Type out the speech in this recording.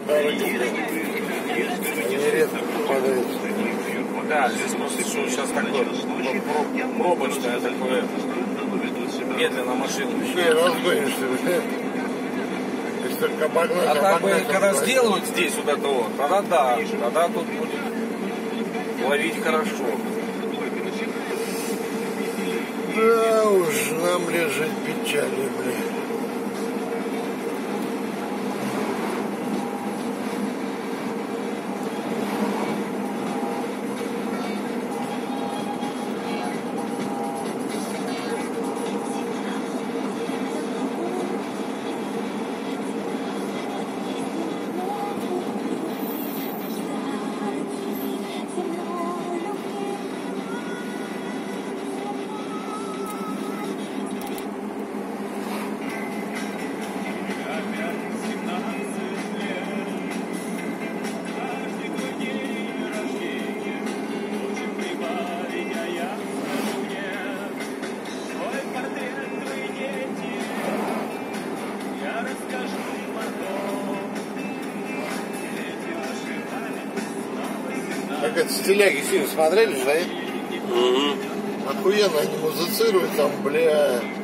Они редко попадаются. Да, здесь просто что сейчас такое пробочное такое. Медленно машину. Не разгонишься, бля. Если только обогнать, А так бы, когда сделают здесь вот это вот, тогда да, тогда тут будет ловить хорошо. Да уж, нам лежит печали, бля. Как это, стиляги фильм смотрели же, да? Охуенно они музицируют там, бля.